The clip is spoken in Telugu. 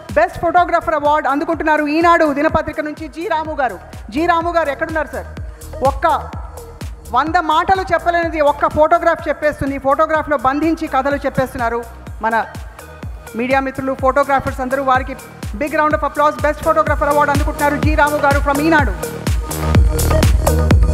బెస్ట్ ఫోటోగ్రఫర్ అవార్డు అందుకుంటున్నారు ఈనాడు దినపత్రిక నుంచి జి రాము గారు. జి రాము గారు ఎక్కడున్నారు సార్? 100 మాటలు చెప్పలేనిది ఒక్క ఫోటోగ్రాఫ్ చెప్పేస్తుంది. ఫోటోగ్రాఫ్లో బంధించి కథలు చెప్పేస్తున్నారు మన మీడియా మిత్రులు, ఫోటోగ్రాఫర్స్ అందరూ. వారికి big round of applause. Best photographer award అందుకుంటున్నారు G Ramu garu from Eenadu.